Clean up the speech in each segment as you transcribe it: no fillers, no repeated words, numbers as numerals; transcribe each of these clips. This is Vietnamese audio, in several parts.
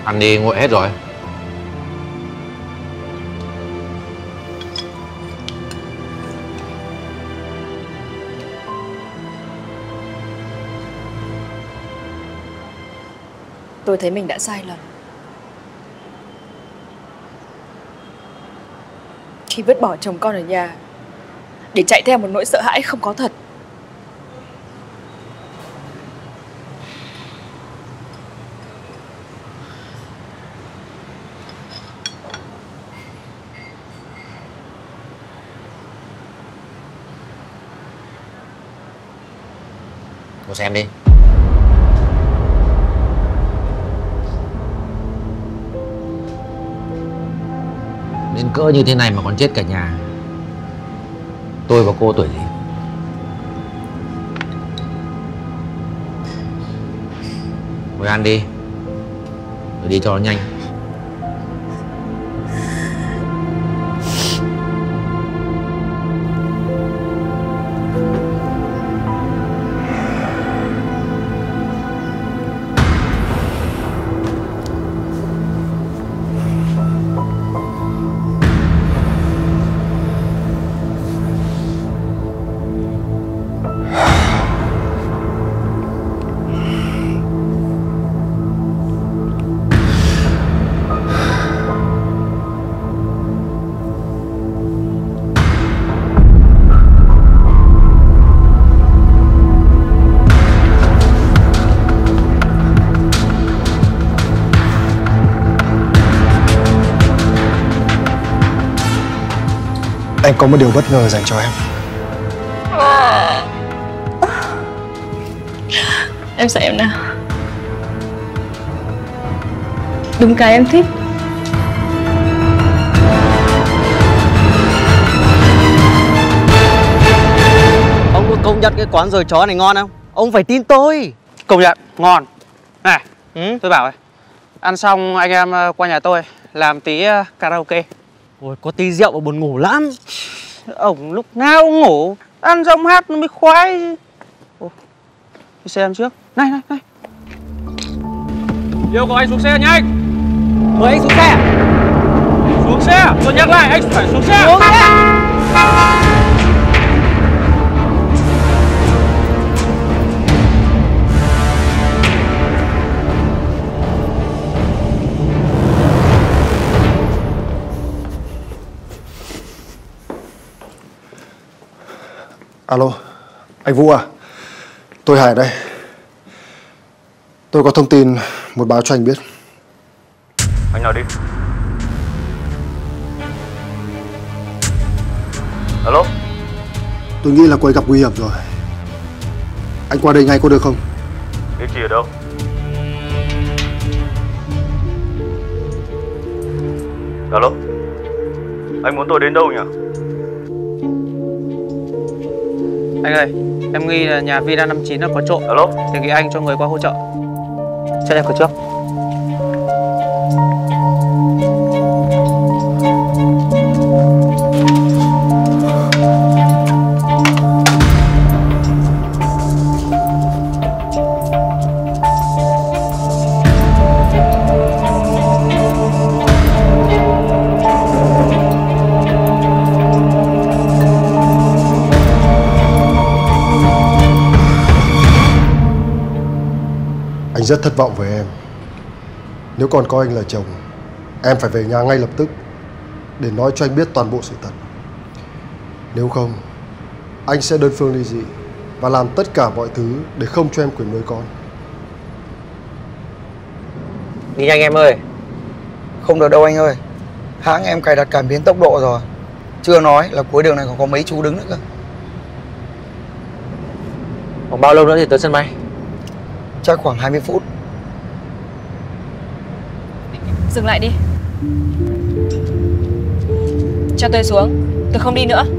Ăn đi, nguội hết rồi. Tôi thấy mình đã sai lầm khi vứt bỏ chồng con ở nhà để chạy theo một nỗi sợ hãi không có thật. Cô xem đi. Đến cỡ như thế này mà còn chết cả nhà. Tôi và cô tuổi gì? Ngồi ăn đi. Rồi đi cho nó nhanh. Anh có một điều bất ngờ dành cho em. Em sợ em nào? Đúng cái em thích. Ông có công nhận cái quán rồi chó này ngon không? Ông phải tin tôi. Công nhận, ngon. Này, tôi bảo ấy, ăn xong anh em qua nhà tôi làm tí karaoke. Ôi, có tí rượu mà buồn ngủ lắm. Ông lúc nào cũng ngủ, ăn xong hát nó mới khoái. Ồ, đi xem trước. Này, này, này. Yêu cầu anh xuống xe nhanh. Mời anh xuống xe. Xuống xe, tôi nhắc lại anh phải xuống xe. Xuống xe. Alo, anh Vũ à? Tôi Hải đây. Tôi có thông tin muốn báo cho anh biết. Anh nói đi. Alo? Tôi nghĩ là cô ấy gặp nguy hiểm rồi. Anh qua đây ngay có được không? Địa chỉ ở đâu? Alo? Anh muốn tôi đến đâu nhỉ? Anh ơi, em nghi là nhà Vina 59 nó có trộm. Alo? Đề nghị anh cho người qua hỗ trợ. Cho em cửa trước. Anh rất thất vọng với em. Nếu còn coi anh là chồng, em phải về nhà ngay lập tức để nói cho anh biết toàn bộ sự thật. Nếu không, anh sẽ đơn phương ly dị và làm tất cả mọi thứ để không cho em quyền nuôi con. Đi nhanh em ơi. Không được đâu anh ơi. Hãng em cài đặt cảm biến tốc độ rồi. Chưa nói là cuối đường này còn có mấy chú đứng nữa cơ. Còn bao lâu nữa thì tới sân bay? Chắc khoảng 20 phút. Dừng lại đi. Cho tôi xuống. Tôi không đi nữa.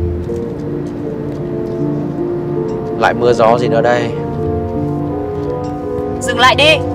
Lại mưa gió gì nữa đây? Dừng lại đi.